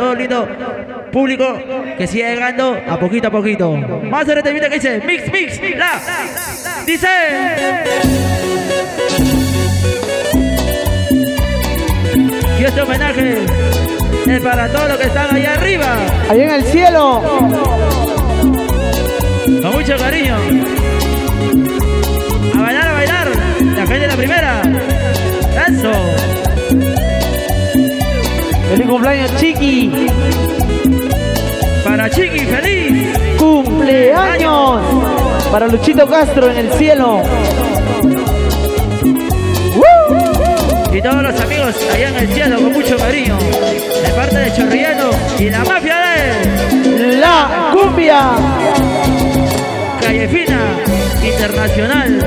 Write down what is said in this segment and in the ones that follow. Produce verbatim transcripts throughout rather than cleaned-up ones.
todo el lindo público que sigue llegando a poquito a poquito. Vamos a hacer este video que dice Mix, Mix, La. Dice... Y este homenaje es para todos los que están allá arriba. Allá en el cielo. Con mucho cariño. A bailar, a bailar. La gente de la primera. Eso. Feliz cumpleaños, Chiqui. Para Chiqui, feliz cumpleaños. Para Luchito Castro en el cielo. Y todos los amigos allá en el cielo con mucho cariño. De parte de Chorrillano y la mafia de... La Cumbia. Calle Fina Internacional.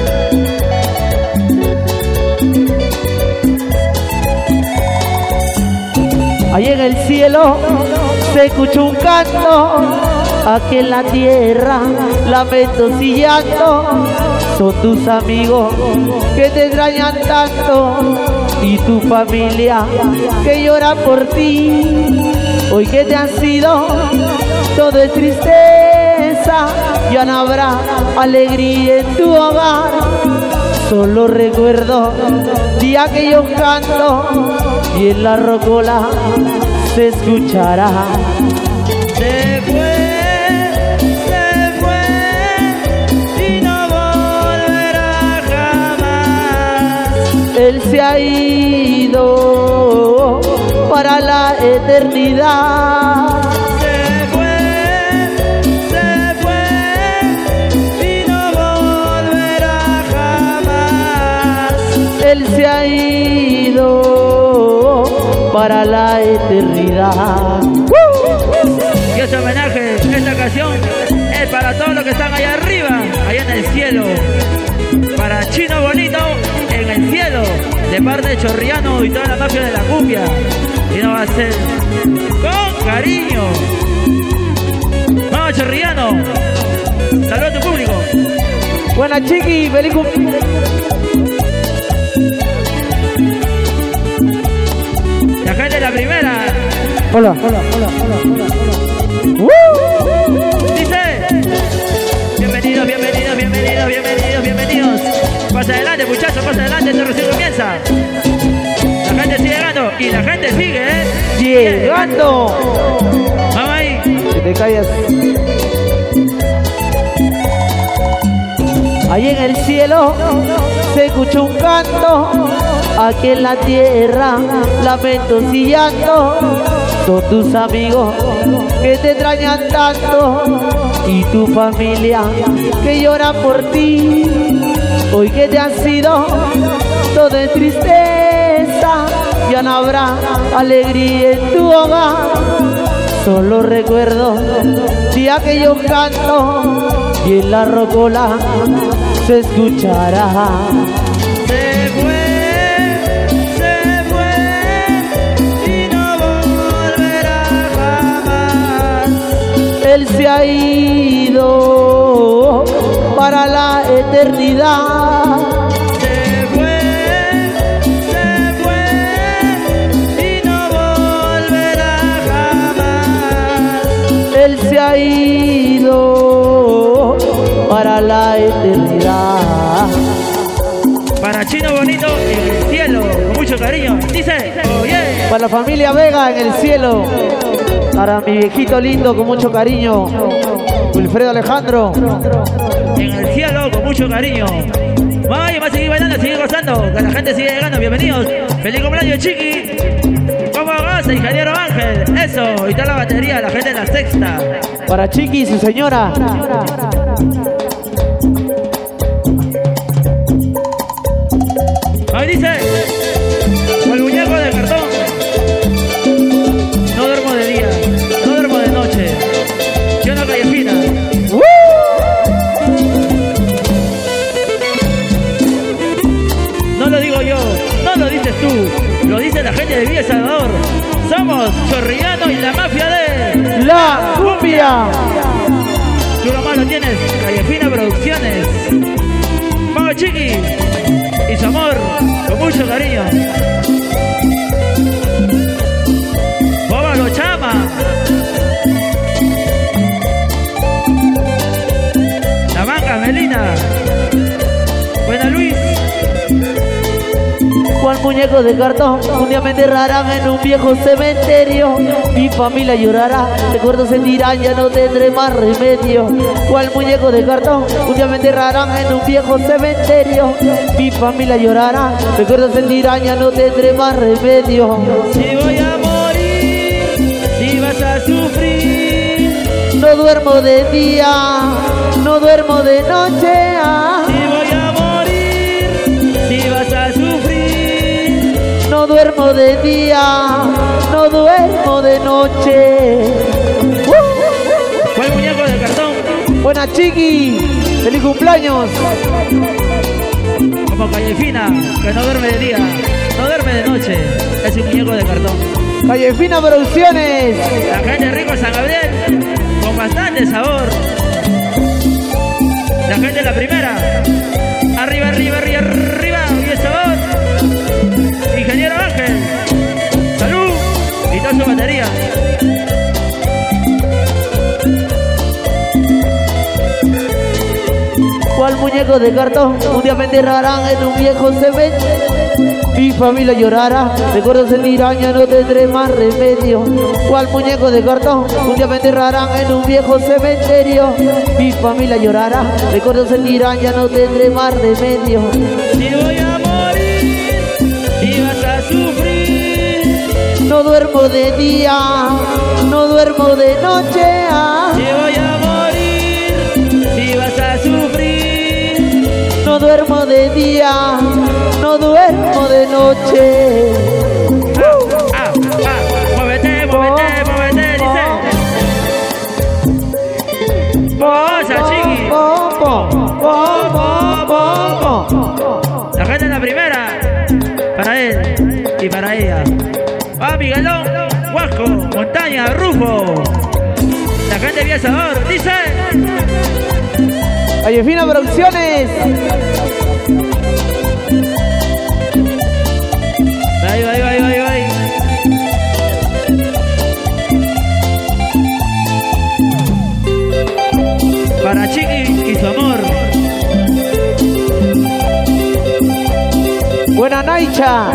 Allí en el cielo se escuchó un canto. Aquí en la tierra lamentos y llanto. Son tus amigos que te extrañan tanto y tu familia que llora por ti. Hoy que te has ido, todo es tristeza. Ya no habrá alegría en tu hogar. Solo recuerdo día que yo canto y en la rocola se escuchará. Se fue, se fue y no volverá jamás. Él se ha ido para la eternidad. Se fue, se fue y no volverá jamás. Él se ha ido para la eternidad. Y este homenaje, esta canción es para todos los que están allá arriba, allá en el cielo. Para Chino Bonito en el cielo, de parte de Chorrillano y toda la mafia de la cumbia. Y no va a ser con cariño. Vamos, Chorrillano. Saludos a tu público. Buena, Chiqui, feliz cumpleaños. La gente de la primera. Hola, hola, hola, hola, hola, hola. ¡Uh! Dice: bienvenidos, bienvenidos, bienvenidos, bienvenidos, bienvenidos. Pasa adelante, muchachos, pasa adelante, esto recién comienza. La gente sigue llegando y la gente sigue, ¿eh? Llegando. Vamos ahí. Que te callas. Allí en el cielo se escuchó un canto. Aquí en la tierra lamentos y llanto. Son tus amigos que te extrañan tanto y tu familia que llora por ti. Hoy que te has ido, todo es tristeza. Ya no habrá alegría en tu hogar. Solo recuerdo día que yo canto y en la rocola se escuchará. Se fue, se fue y no volverá jamás. Él se ha ido para la eternidad. Se fue, se fue y no volverá jamás. Él se ha ido para la eternidad. Para Chino Bonito en el cielo, con mucho cariño. Dice, oh yeah. Para la familia Vega en el cielo. Para mi viejito lindo con mucho cariño, Wilfredo Alejandro. En el cielo, con mucho cariño. Vamos a seguir bailando, a seguir gozando. Que la gente sigue llegando. Bienvenidos. Feliz cumpleaños, Chiqui. ¿Cómo vas, ingeniero Ángel? Eso. Y toda la batería, la gente de la sexta. Para Chiqui y su señora. Ahí dice, el muñeco de cartón. No duermo de día, no duermo de noche. Yo no calle fina. ¡Uh! No lo digo yo, no lo dices tú, lo dice la gente de Villa Salvador. Somos Chorrillano y la mafia de La Cumbia. Tú nomás lo tienes, Calle Fina Producciones. Vamos, Chiqui. Y su amor, con mucho cariño. Vámonos, chao. muñeco de cartón, un día me enterrarán en un viejo cementerio. Mi familia llorará, recuerdos sentirán, ya no tendré más remedio. Cual muñeco de cartón, un día me enterrarán en un viejo cementerio. Mi familia llorará, recuerdos sentirán, ya no tendré más remedio. Si voy a morir, si vas a sufrir, no duermo de día, no duermo de noche. Ah. Si voy a morir, si vas a sufrir, no duermo de día, no duermo de noche. Uh. ¿Cuál muñeco de cartón? Buena Chiqui, feliz cumpleaños. Como Callefina, que no duerme de día, no duerme de noche, es un muñeco de cartón. Callefina Producciones. La gente rico San Gabriel, con bastante sabor. La gente de la primera, arriba, arriba, arriba, arriba, y el sabor. Ingeniero Ángel, salud, y toda su batería. ¿Cuál muñeco de cartón? Un día me enterrarán en un viejo cementerio. Mi familia llorará, recuerdos sentirán, ya no tendré más remedio. ¿Cuál muñeco de cartón? Un día me enterrarán en un viejo cementerio. Mi familia llorará, recuerdos sentirán, ya no tendré más remedio. Si voy a morir, si vas a sufrir, no duermo de día, no duermo de noche. Ah. Si voy a morir, si vas a sufrir, no duermo de día, no duermo de noche. Ah, ah, ah, muévete, muévete, muévete, dice. Vamos, Chiqui. La gente en la primera, para él y para ella. Ah, Miguelón, Huasco, Montaña, Rufo. La gente bien sabor, dice. Callefina Producciones. Ahí va, ahí va, ahí va, ahí va. Para Chiqui y su amor. Buena Naicha.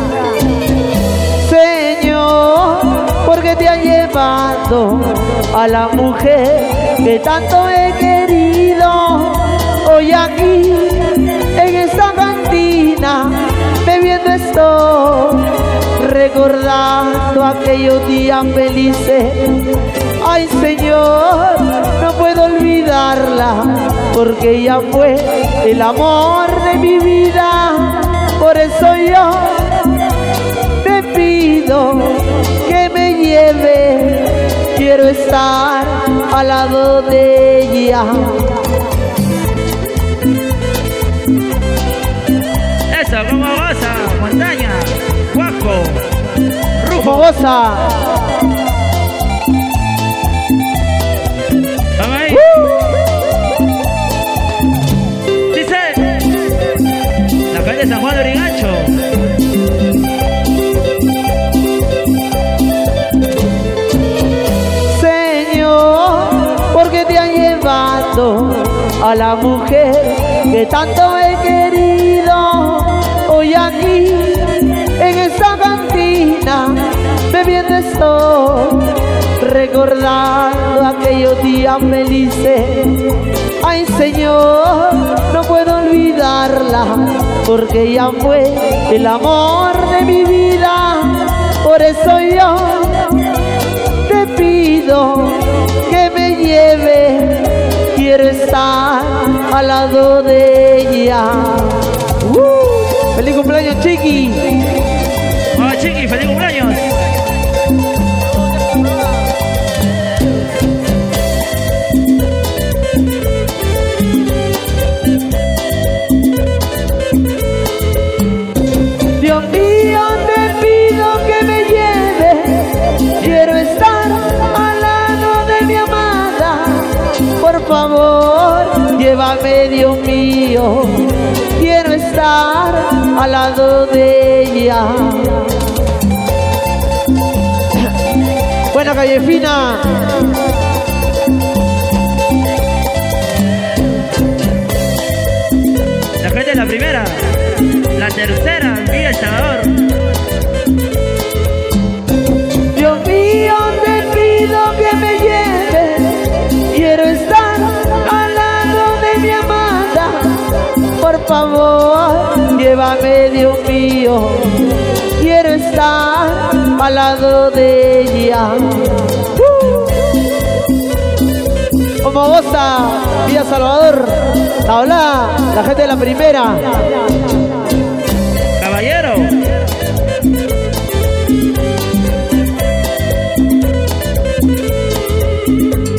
Señor, ¿por qué te has llevado a la mujer que tanto he querido? Hoy aquí, en esta cantina, bebiendo estoy, recordando aquellos días felices. Ay, Señor, no puedo olvidarla, porque ella fue el amor de mi vida. Por eso yo te pido que me lleve, quiero estar al lado de ella. Eso, como goza, Montaña, Huasco, Rufo. Como goza. Vamos ahí. Uh. Dice la calle San Juan de Origancho. Señor, ¿por qué te han llevado a la mujer que tanto he querido? Hoy aquí, en esta cantina, bebiendo estoy, recordando aquellos días felices. Ay, Señor, no puedo olvidarla, porque ella fue el amor de mi vida. Por eso yo te pido que me lleve, quiero estar al lado de ella. Uh, ¡Feliz cumpleaños, Chiqui! Hola, Chiqui, feliz cumpleaños. Dios mío, te pido que me lleve, quiero estar al lado de mi amada. Por favor, llévame, Dios mío, quiero estar al lado de ella. Buena Callefina. La gente de la primera, la tercera, Villa El Salvador. Dios mío, te pido que me lleves. Quiero estar al lado de mi amada. Por favor, llévame, Dios mío. Quiero estar al lado de ella. Uh. Como goza Villa Salvador. Hola, la gente de la primera. Caballero.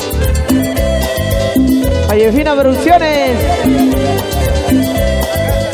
Vallefina Producciones.